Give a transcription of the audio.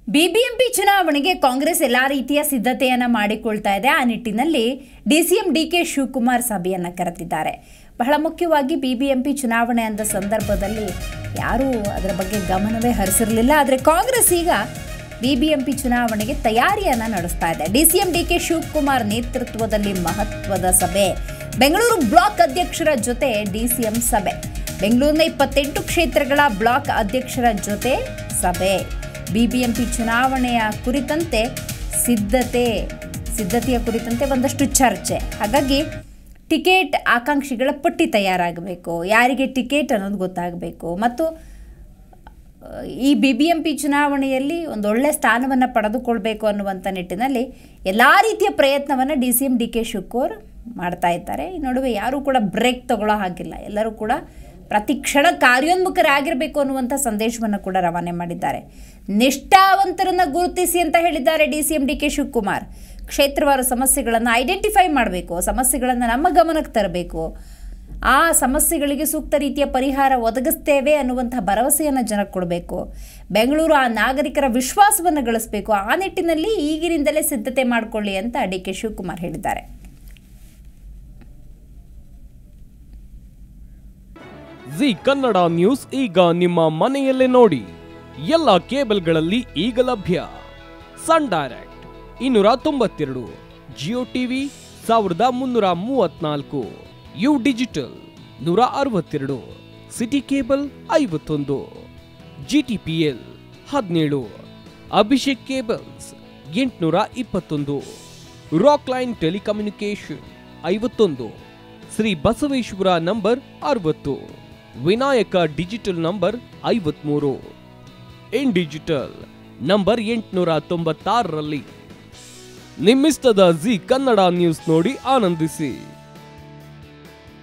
BBMP ಚುನಾವಣೆಗೆ ಕಾಂಗ್ರೆಸ್ ಎಲ್ಲಾ ರೀತಿಯ ಸಿದ್ಧತೆಯನ್ನ ಮಾಡಿಕೊಳ್ತಾ ಇದೆ. ಆ ನಿಟ್ಟಿನಲ್ಲಿ ಡಿಸಿಎಂ ಡಿಕೆ ಶಿವಕುಮಾರ್ ಸಭೆಯನ್ನ ಕರೆದಿದ್ದಾರೆ. ಬಹಳ ಮುಖ್ಯವಾಗಿ ಬಿಬಿಎಂಪಿ ಚುನಾವಣೆ ಅಂದ ಸಂದರ್ಭದಲ್ಲಿ ಯಾರೂ ಅದರ ಬಗ್ಗೆ ಗಮನವೇ ಹರಿಸಿರಲಿಲ್ಲ. ಆದರೆ ಕಾಂಗ್ರೆಸ್ ಈಗ ಬಿಬಿಎಂಪಿ ಚುನಾವಣೆಗೆ ತಯಾರಿಯನ್ನ ನಡೆಸ್ತಾ ಇದೆ. ಡಿಸಿಎಂ ಡಿಕೆ ಶಿವಕುಮಾರ್ ನೇತೃತ್ವದಲ್ಲಿ ಮಹತ್ವದ ಸಭೆ. ಬೆಂಗಳೂರು ಬ್ಲಾಕ್ ಅಧ್ಯಕ್ಷರ ಜೊತೆ ಡಿಸಿಎಂ ಸಭೆ. ಬೆಂಗಳೂರಿನ 28 ಕ್ಷೇತ್ರಗಳ ಬ್ಲಾಕ್ ಅಧ್ಯಕ್ಷರ ಜೊತೆ ಸಭೆ. ಬಿಬಿಎಂಪಿ ಚುನಾವಣೆಯ ಕುರಿತಂತೆ ಸಿದ್ಧತೆಯ ಕುರಿತಂತೆ ಒಂದಷ್ಟು ಚರ್ಚೆ. ಹಾಗಾಗಿ ಟಿಕೆಟ್ ಆಕಾಂಕ್ಷಿಗಳ ಪಟ್ಟಿ ತಯಾರಾಗಬೇಕು, ಯಾರಿಗೆ ಟಿಕೆಟ್ ಅನ್ನೋದು ಗೊತ್ತಾಗಬೇಕು, ಮತ್ತು ಈ ಬಿಬಿಎಂಪಿ ಚುನಾವಣೆಯಲ್ಲಿ ಒಂದೊಳ್ಳೆ ಸ್ಥಾನವನ್ನು ಪಡೆದುಕೊಳ್ಬೇಕು ಅನ್ನುವಂಥ ನಿಟ್ಟಿನಲ್ಲಿ ಎಲ್ಲ ರೀತಿಯ ಪ್ರಯತ್ನವನ್ನು ಡಿಸಿಎಂ ಡಿಕೆ ಶಿವಕುಮಾರ್ ಮಾಡ್ತಾ ಇದ್ದಾರೆ. ಈ ನಡುವೆ ಯಾರೂ ಕೂಡ ಬ್ರೇಕ್ ತಗೊಳ್ಳೋ ಹಾಗಿಲ್ಲ. ಎಲ್ಲರೂ ಕೂಡ ಪ್ರತಿ ಕ್ಷಣ ಕಾರ್ಯೋನ್ಮುಖರಾಗಿರಬೇಕು ಅನ್ನುವಂಥ ಸಂದೇಶವನ್ನು ಕೂಡ ರವಾನೆ ಮಾಡಿದ್ದಾರೆ. ನಿಷ್ಠಾವಂತರನ್ನು ಗುರುತಿಸಿ ಅಂತ ಹೇಳಿದ್ದಾರೆ ಡಿಸಿಎಂ ಡಿಕೆ ಶಿವಕುಮಾರ್. ಕ್ಷೇತ್ರವಾರು ಸಮಸ್ಯೆಗಳನ್ನು ಐಡೆಂಟಿಫೈ ಮಾಡಬೇಕು, ಸಮಸ್ಯೆಗಳನ್ನು ನಮ್ಮ ಗಮನಕ್ಕೆ ತರಬೇಕು, ಆ ಸಮಸ್ಯೆಗಳಿಗೆ ಸೂಕ್ತ ರೀತಿಯ ಪರಿಹಾರ ಒದಗಿಸ್ತೇವೆ ಅನ್ನುವಂಥ ಭರವಸೆಯನ್ನು ಜನಕ್ಕೆ ಕೊಡಬೇಕು. ಬೆಂಗಳೂರು ಆ ನಾಗರಿಕರ ವಿಶ್ವಾಸವನ್ನು ಗಳಿಸಬೇಕು. ಆ ನಿಟ್ಟಿನಲ್ಲಿ ಈಗಿನಿಂದಲೇ ಸಿದ್ಧತೆ ಮಾಡಿಕೊಳ್ಳಿ ಅಂತ ಡಿಕೆ ಶಿವಕುಮಾರ್ ಹೇಳಿದ್ದಾರೆ. ಜಿ ಕನ್ನಡ ನ್ಯೂಸ್ ಈಗ ನಿಮ್ಮ ಮನೆಯಲ್ಲೇ ನೋಡಿ. ಎಲ್ಲ ಕೇಬಲ್ಗಳಲ್ಲಿ ಈಗ ಲಭ್ಯ. Sun Direct 292, Jio TV 1334, U digital 162, City Cable 51, GTPL 17, Abhishek cables 821, Rockline telecommunication 51, Shri Basaveshwara number 60, Vinayaka digital number 53, In digital number 896ರಲ್ಲಿ. ನಿಮ್ಮಿಸ್ತದ ಜಿ ಕನ್ನಡ ನ್ಯೂಸ್ ನೋಡಿ ಆನಂದಿಸಿ.